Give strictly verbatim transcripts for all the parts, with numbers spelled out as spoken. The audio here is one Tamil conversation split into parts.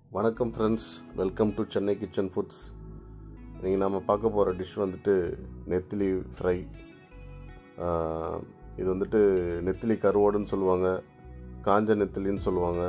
வணக்கம் friends, welcome to Chennai kitchen foods. நீங்கள் நம்ம பார்க்க போகிற டிஷ் வந்துட்டு நெத்திலி ஃப்ரை. இது வந்துட்டு நெத்திலி கருவாடுன்னு சொல்லுவாங்க, காஞ்ச நெத்திலின்னு சொல்லுவாங்க.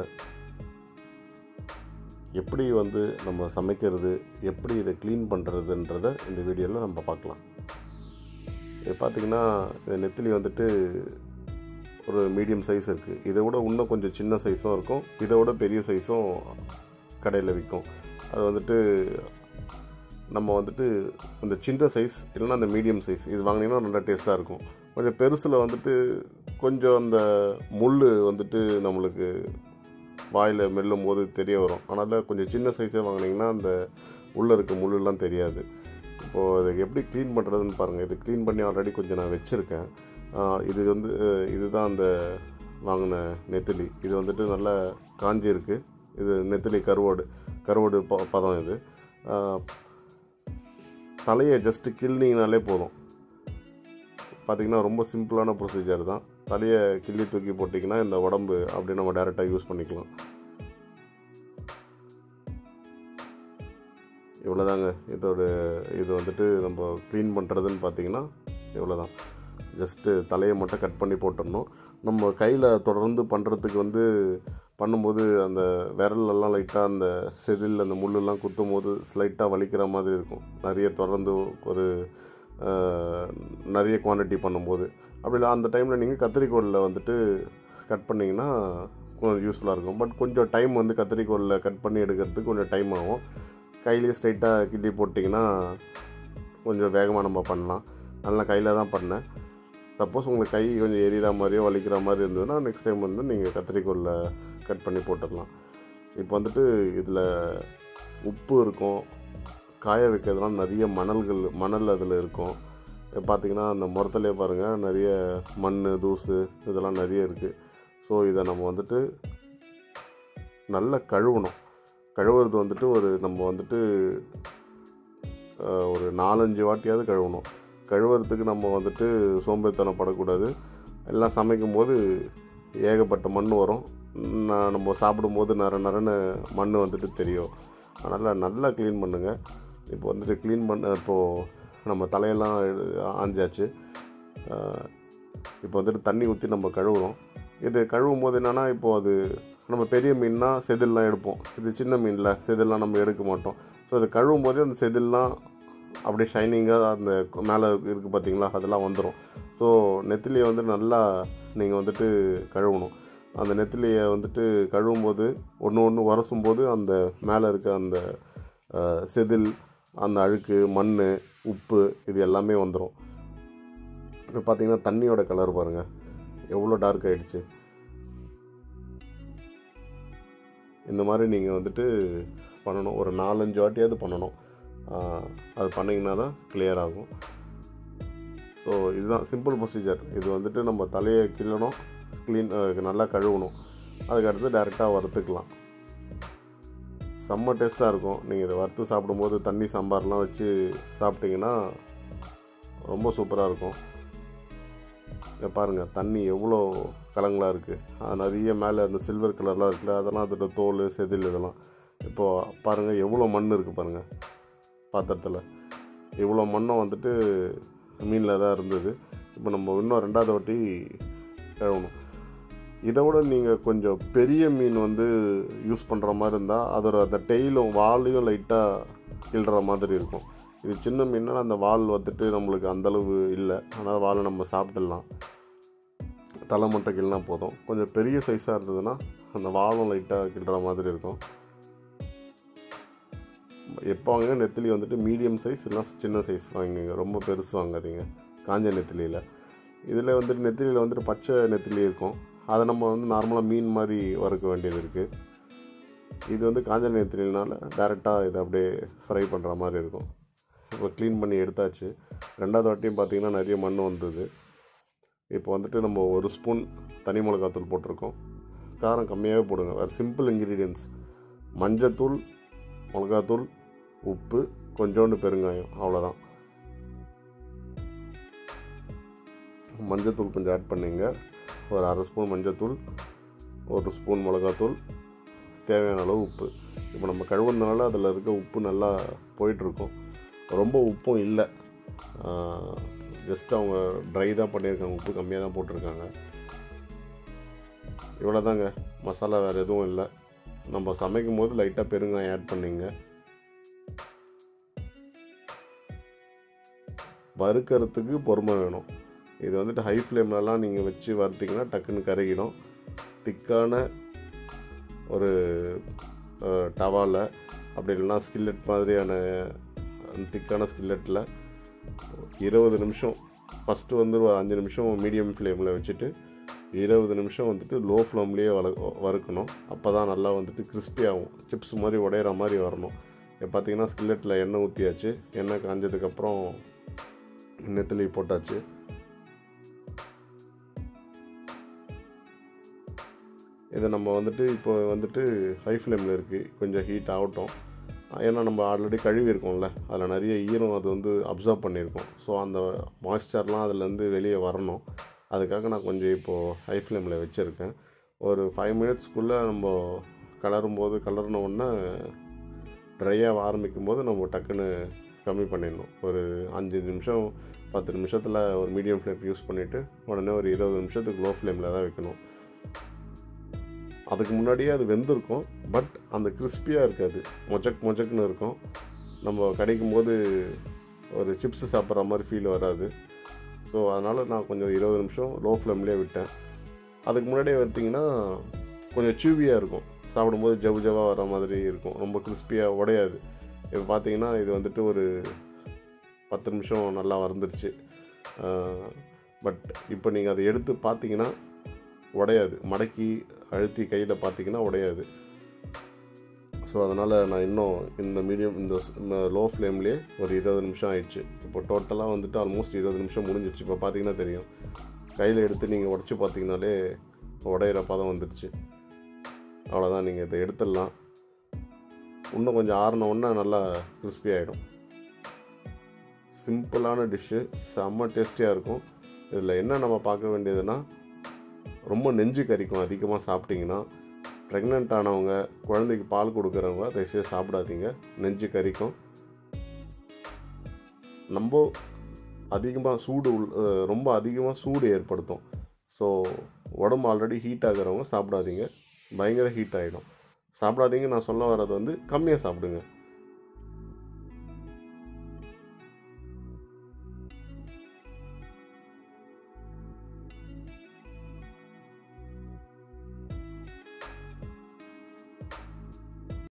எப்படி வந்து நம்ம சமைக்கிறது, எப்படி இதை க்ளீன் பண்ணுறதுன்றதை இந்த வீடியோவில் நம்ம பார்க்கலாம். இது பார்த்திங்கன்னா இந்த நெத்திலி வந்துட்டு ஒரு மீடியம் சைஸ் இருக்குது. இதை விட இன்னும் கொஞ்சம் சின்ன சைஸும் இருக்கும், இதை விட பெரிய சைஸும் கடையில் விற்கும். அது வந்துட்டு நம்ம வந்துட்டு இந்த சின்ன சைஸ் இல்லைன்னா அந்த மீடியம் சைஸ் இது வாங்கினீங்கன்னா நல்லா டேஸ்ட்டாக இருக்கும். கொஞ்சம் பெருசில் வந்துட்டு கொஞ்சம் அந்த முள் வந்துட்டு நம்மளுக்கு வாயில் மெல்லும் போது தெரிய வரும். அதனால் கொஞ்சம் சின்ன சைஸே வாங்கினீங்கன்னா அந்த உள்ளே இருக்க முள்ளெல்லாம் தெரியாது. இப்போது அதுக்கு எப்படி க்ளீன் பண்ணுறதுன்னு பாருங்கள். இது க்ளீன் பண்ணி ஆல்ரெடி கொஞ்சம் நான் வச்சுருக்கேன். இது வந்து இதுதான் அந்த வாங்கின நெத்திலி. இது வந்துட்டு நல்லா காஞ்சி இருக்குது. இது நெத்திலி கருவாடு கருவாடு ப பதம் இது. தலையை ஜஸ்ட்டு கிள்னிங்கனாலே போதும். பார்த்திங்கன்னா ரொம்ப சிம்பிளான ப்ரொசீஜர் தான். தலையை கிள்ளி தூக்கி போட்டிங்கன்னா இந்த உடம்பு அப்படி நம்ம டைரெக்டாக யூஸ் பண்ணிக்கலாம். இவ்வளோதாங்க இதோட இது வந்துட்டு நம்ம க்ளீன் பண்ணுறதுன்னு பார்த்திங்கன்னா இவ்வளோதான். ஜஸ்ட்டு தலையை மட்டும் கட் பண்ணி போட்டுடணும். நம்ம கையில் தொடர்ந்து பண்ணுறதுக்கு வந்து பண்ணும்போது அந்த விரலெல்லாம் லைட்டாக அந்த செதில் அந்த முள்ளெல்லாம் குத்தும் போது ஸ்லைட்டாக வலிக்கிற மாதிரி இருக்கும். நிறைய தொடர்ந்து ஒரு நிறைய குவான்டிட்டி பண்ணும்போது அப்படி இல்லை. அந்த டைமில் நீங்கள் கத்திரிக்கோலில் வந்துட்டு கட் பண்ணிங்கன்னா கொஞ்சம் யூஸ்ஃபுல்லாக இருக்கும். பட் கொஞ்சம் டைம் வந்து கத்திரிக்கோலில் கட் பண்ணி எடுக்கிறதுக்கு கொஞ்சம் டைம் ஆகும். கையிலேயே ஸ்ட்ரைட்டாக கிள்ளி போட்டிங்கன்னா கொஞ்சம் வேகமாக நம்ம பண்ணலாம். நல்லா கையில் தான் பண்ணேன். சப்போஸ் உங்களுக்கு கை கொஞ்சம் எரிகிற மாதிரியோ வலிக்கிற மாதிரி இருந்ததுன்னா நெக்ஸ்ட் டைம் வந்து நீங்கள் கத்திரிக்கோலில் கட் பண்ணி போட்டுடலாம். இப்போ வந்துட்டு இதில் உப்பு இருக்கும், காய வைக்கிறதுலாம் நிறைய மணல்கள் மணல் அதில் இருக்கும். பார்த்திங்கன்னா அந்த முறத்துலேயே பாருங்கள் நிறைய மண் தூசு இதெல்லாம் நிறைய இருக்குது. ஸோ இதை நம்ம வந்துட்டு நல்லா கழுவணும். கழுவுறது வந்துட்டு ஒரு நம்ம வந்துட்டு ஒரு நாலஞ்சு வாட்டியாவது கழுவணும். கழுவுறதுக்கு நம்ம வந்துட்டு சோம்பேறித்தனப்படக்கூடாது. எல்லாம் சமைக்கும் போது ஏகப்பட்ட மண் வரும். நம்ம சாப்பிடும்போது நர நரன்னு மண் வந்துட்டு தெரியும். அதனால் நல்லா க்ளீன் பண்ணுங்கள். இப்போ வந்துட்டு க்ளீன் பண்ண இப்போது நம்ம தலையெல்லாம் ஆஞ்சாச்சு. இப்போ வந்துட்டு தண்ணி ஊற்றி நம்ம கழுவுறோம். இது கழுவும் போது என்னென்னா, இப்போது அது நம்ம பெரிய மீன்னா செதில்லாம் எடுப்போம். இது சின்ன மீனில் செதில்லாம் நம்ம எடுக்க மாட்டோம். ஸோ அது கழுவும் போதே அந்த செதில்லாம் அப்படியே ஷைனிங்காக அந்த மேலே இருக்குது பார்த்திங்களா, அதெல்லாம் வந்துடும். ஸோ நெத்திலியை வந்து நல்லா நீங்கள் வந்துட்டு கழுவணும். அந்த நெத்திலியை வந்துட்டு கழுவும் போது ஒன்று ஒன்று உரசும் போது அந்த மேலே இருக்க அந்த செதில், அந்த அழுக்கு, மண், உப்பு இது எல்லாமே வந்துடும். இப்போ பார்த்திங்கன்னா தண்ணியோட கலர் பாருங்கள் எவ்வளோ டார்க் ஆகிடுச்சு. இந்த மாதிரி நீங்கள் வந்துட்டு பண்ணணும். ஒரு நாலஞ்சு வாட்டியாவது பண்ணணும். அது பண்ணிங்கன்னா தான் கிளியர் ஆகும். ஸோ இதுதான் சிம்பிள் ப்ரொசீஜர். இது வந்துட்டு நம்ம தலையை கிள்ளணும், க்ளீன் நல்லா கழுவணும், அதுக்கடுத்து டைரெக்டாக வறுத்துக்கலாம். செம்ம டேஸ்ட்டாக இருக்கும். நீங்கள் இதை வறுத்து சாப்பிடும்போது தண்ணி சாம்பார்லாம் வச்சு சாப்பிட்டிங்கன்னா ரொம்ப சூப்பராக இருக்கும். இதை பாருங்கள் தண்ணி எவ்வளோ கலங்களாக இருக்குது. அது நிறைய மேலே அந்த சில்வர் கலர்லாம் இருக்குல்ல, அதெல்லாம் அதோட தோல் செதில் இதெல்லாம். இப்போது பாருங்கள் எவ்வளோ மண் இருக்குது பாருங்கள் பாத்திரத்தில். இவ்வளோ மண்ணும் வந்துட்டு மீனில் தான் இருந்தது. இப்போ நம்ம இன்னும் ரெண்டாவது வாட்டி கழுவணும். இதை விட நீங்கள் கொஞ்சம் பெரிய மீன் வந்து யூஸ் பண்ணுற மாதிரி இருந்தால் அதோட அந்த டெய்லும் வாலையும் லைட்டாக கிள்ற மாதிரி இருக்கும். இது சின்ன மீனால் அந்த வால் வந்துட்டு நம்மளுக்கு அந்தளவு இல்லை. அதனால் வாலை நம்ம சாப்பிட்டுடலாம். தலை மட்டும் கிள்னா போதும். கொஞ்சம் பெரிய சைஸாக இருந்ததுன்னா அந்த வாலும் லைட்டாக கிள்ற மாதிரி இருக்கும். எப்போ வாங்க நெத்திலி வந்துட்டு மீடியம் சைஸ் இல்லை சின்ன சைஸ் வாங்குங்க, ரொம்ப பெருசு வாங்காதீங்க காஞ்ச நெத்திலியில். இதில் வந்துட்டு நெத்திலியில் வந்துட்டு பச்சை நெத்திலி இருக்கும். அதை நம்ம வந்து நார்மலாக மீன் மாதிரி வறுக்க வேண்டியது இருக்குது. இது வந்து காஞ்ச நெத்திலினால டைரெக்டாக இதை அப்படியே ஃப்ரை பண்ணுற மாதிரி இருக்கும். இப்போ க்ளீன் பண்ணி எடுத்தாச்சு. ரெண்டாவது வாட்டியும் பார்த்திங்கன்னா நிறைய மண் வந்தது. இப்போ வந்துட்டு நம்ம ஒரு ஸ்பூன் தனி மிளகாத்தூள் போட்டிருக்கோம். காரம் கம்மியாகவே போடுங்க. வேறு சிம்பிள் இன்க்ரீடியன்ட்ஸ்: மஞ்சத்தூள், மிளகாத்தூள், உப்பு, கொஞ்சோண்டு பெருங்காயம், அவ்வளோதான். மஞ்சத்தூள் கொஞ்சம் ஆட் பண்ணிங்க. ஒரு அரை ஸ்பூன் மஞ்சத்தூள், ஒரு ஸ்பூன் மிளகாத்தூள், தேவையான அளவு உப்பு. இப்போ நம்ம கழுவுனதுனால அதில் இருக்க உப்பு நல்லா போயிட்டுருக்கும். ரொம்ப உப்பும் இல்லை, ஜஸ்ட் அவங்க ட்ரை தான் பண்ணியிருக்காங்க, உப்பு கம்மியாக தான் போட்டிருக்காங்க. இவ்வளோ தாங்க மசாலா, வேறு எதுவும் இல்லை. நம்ம சமைக்கும் போது லைட்டாக பெருங்காயம் ஆட் பண்ணிங்க. வறுக்கிறதுக்கு பொறுமை வேணும். இது வந்துட்டு ஹை ஃப்ளேம்லலாம் நீங்கள் வச்சு வறுத்திங்கன்னா டக்குன்னு கருகிடும். திக்கான ஒரு டவாவில் அப்படி இல்லைனா ஸ்கில்லெட் மாதிரியான திக்கான ஸ்கில்லெட்டில் இருபது நிமிஷம் ஃபஸ்ட்டு வந்து ஒரு அஞ்சு நிமிஷம் மீடியம் ஃப்ளேமில் வச்சுட்டு இருபது நிமிஷம் வந்துட்டு லோ ஃப்ளேம்லேயே வள வறுக்கணும். அப்போ தான் நல்லா வந்துட்டு கிறிஸ்பி ஆகும், சிப்ஸ் மாதிரி உடையிற மாதிரி வரணும். இப்போ பார்த்தீங்கன்னா ஸ்கில்லெட்டில் எண்ணெய் ஊற்றியாச்சு. எண்ணெய் காஞ்சதுக்கப்புறம் நெத்திலி போட்டாச்சு. இதை நம்ம வந்துட்டு இப்போ வந்துட்டு ஹை ஃப்ளேமில் இருக்குது, கொஞ்சம் ஹீட் ஆகட்டும். ஏன்னா நம்ம ஆல்ரெடி கழுவி இருக்கோம்ல, அதில் நிறைய ஈரம் அது வந்து அப்சர்வ் பண்ணியிருக்கோம். ஸோ அந்த மாய்ஸ்சர்லாம் அதுலேருந்து வெளியே வரணும். அதுக்காக நான் கொஞ்சம் இப்போது ஹை ஃப்ளேமில் வச்சுருக்கேன். ஒரு ஃபைவ் மினிட்ஸ்க்குள்ளே நம்ம கலரும் போது கலர்ன உடனே ட்ரையாக ஆரம்பிக்கும் போது நம்ம டக்குன்னு கம்மி பண்ணிடணும். ஒரு அஞ்சு நிமிஷம் பத்து நிமிஷத்தில் ஒரு மீடியம் ஃப்ளேம் யூஸ் பண்ணிவிட்டு உடனே ஒரு இருபது நிமிஷத்துக்கு லோ ஃப்ளேமில் தான் வைக்கணும். அதுக்கு முன்னாடியே அது வெந்திருக்கும், பட் அந்த கிறிஸ்பியாக இருக்காது, மொச்சக் மொச்சக்குன்னு இருக்கும். நம்ம கிடைக்கும் போது ஒரு சிப்ஸு சாப்பிட்ற மாதிரி ஃபீல் வராது. ஸோ அதனால் நான் கொஞ்சம் இருபது நிமிஷம் லோ ஃப்ளேம்லேயே விட்டேன். அதுக்கு முன்னாடியே எடுத்திங்கன்னா கொஞ்சம் சூவியாக இருக்கும், சாப்பிடும்போது ஜவ் ஜவாக வர மாதிரி இருக்கும், ரொம்ப கிறிஸ்பியாக உடையாது. இப்போ பார்த்தீங்கன்னா இது வந்துட்டு ஒரு பத்து நிமிஷம் நல்லா வறந்துருச்சு. பட் இப்போ நீங்கள் அதை எடுத்து பார்த்தீங்கன்னா உடையாது, மடக்கி அழுத்தி கையில் பார்த்தீங்கன்னா உடையாது. ஸோ அதனால் நான் இன்னும் இந்த மீடியம் இந்த லோ ஃப்ளேம்லேயே ஒரு இருபது நிமிஷம் ஆயிடுச்சு. இப்போ டோட்டலாக வந்துட்டு ஆல்மோஸ்ட் இருபது நிமிஷம் முடிஞ்சிடுச்சு. இப்போ பார்த்தீங்கன்னா தெரியும், கையில் எடுத்து நீங்கள் உடச்சி பார்த்தீங்கனாலே உடையிற பதம் வந்துடுச்சு. அவ்வளோதான், நீங்கள் இதை எடுத்துடலாம். இன்னும் கொஞ்சம் ஆறின உடனே நல்லா கிறிஸ்பி ஆகிடும். சிம்பிளான டிஷ்ஷு, செம்ம டேஸ்டியாக இருக்கும். இதில் என்ன நம்ம பார்க்க வேண்டியதுன்னா, ரொம்ப நெஞ்சு கறிக்கும் அதிகமாக சாப்பிட்டிங்கன்னா. ப்ரெக்னென்ட் ஆனவங்க, குழந்தைக்கு பால் கொடுக்குறவங்க தயவுசெய்து சாப்பிடாதீங்க, நெஞ்சு கறிக்கும். நம்ம அதிகமாக சூடு ரொம்ப அதிகமாக சூடு ஏற்படுத்தும். ஸோ உடம்பு ஆல்ரெடி ஹீட் ஆகிறவங்க சாப்பிடாதீங்க, பயங்கர ஹீட் ஆகிடும். சாப்பிடாதீங்க, நான் சொல்ல வர்றது வந்து கம்மியாக சாப்பிடுங்க.